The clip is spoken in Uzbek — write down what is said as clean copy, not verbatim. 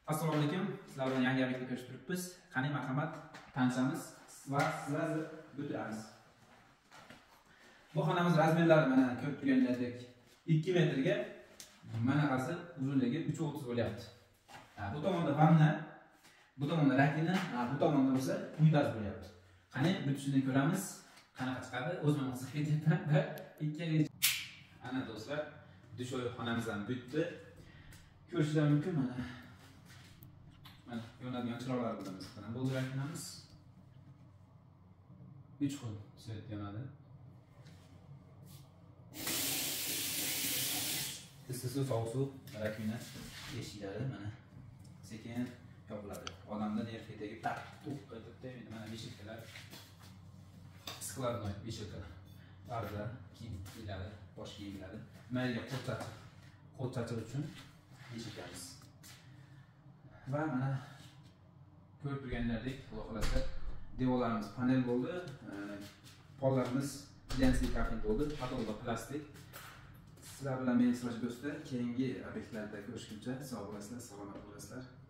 Assalomu alaykum. Sizlar bilan yangi obyektga ko'rishib turibmiz. Qani marhamat, tanishamiz va sizlarni bitiramiz. Bu xonamiz razmerlari mana ko'rib turganlaridek 2 metrga manaqasi uzunligi 3.30 bo'lyapti. Bu tomonda vanna, bu tomonda rakina, bu tomonda bo'lsa unitaz bo'lyapti. Qani bitishini ko'ramiz. Qanaqa chiqadi? O'zim his etyapman va ikkinchi. Ana do'stlar, dushoy xonamiz ham bitdi. Ko'rishlar mumkin mana. Mana yonadigan chiroqlar bilan masalan bu rakinamiz 3 xil svet yonadi. Issiq suv, sovuq suv, rakina eshiklari mana sekin yopiladi. Odamda nerv ketagi tak tuk qaytib mana beshiklar. Skladnoy beshiklar. Barda kiyimlari, bosh kiyimlari. Mayga qo'lchachi uchun beshiklarimiz. Va mana ko'rib turganlaridek, Xudo xolasa devorlarimiz panel bo'ldi, pollarimiz glyansli karton bo'ldi, patolda plastik. Sizlar bilan men Siroj do'stlar, keyingi obyektlarda ko'rishguncha sog' bo'lasizlar, salomat bo'lasizlar.